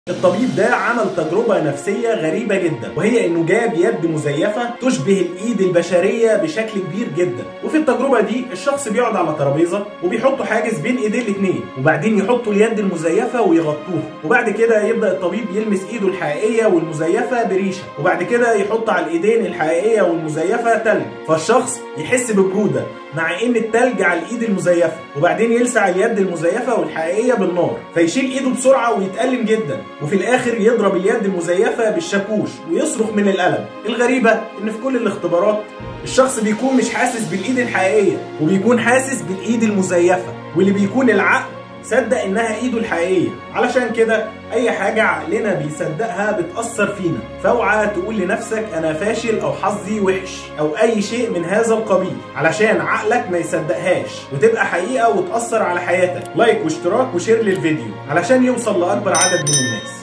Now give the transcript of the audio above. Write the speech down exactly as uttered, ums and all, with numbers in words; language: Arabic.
الطبيب ده عمل تجربة نفسية غريبة جدا، وهي انه جاب يد مزيفة تشبه الايد البشرية بشكل كبير جدا. وفي التجربة دي الشخص بيقعد على ترابيزة وبيحطوا حاجز بين ايديه الاتنين، وبعدين يحطوا اليد المزيفة ويغطوها، وبعد كده يبدأ الطبيب يلمس ايده الحقيقية والمزيفة بريشة، وبعد كده يحط على الايدين الحقيقية والمزيفة تلج، فالشخص يحس ببرودة مع ان التلج على الايد المزيفة، وبعدين يلسع اليد المزيفة والحقيقية بالنار فيشيل ايده بسرعة ويتألم جدا، وفي الاخر يضرب اليد المزيفة بالشاكوش ويصرخ من الألم. الغريبة ان في كل الاختبارات الشخص بيكون مش حاسس بالايد الحقيقية، وبيكون حاسس بالايد المزيفة، واللي بيكون العقل صدق انها ايده الحقيقية. علشان كده اي حاجة عقلنا بيصدقها بتأثر فينا، فاوعى تقول لنفسك انا فاشل او حظي وحش او اي شيء من هذا القبيل علشان عقلك ما يصدقهاش وتبقى حقيقة وتأثر على حياتك. لايك واشتراك وشير للفيديو علشان يوصل لأكبر عدد من الناس.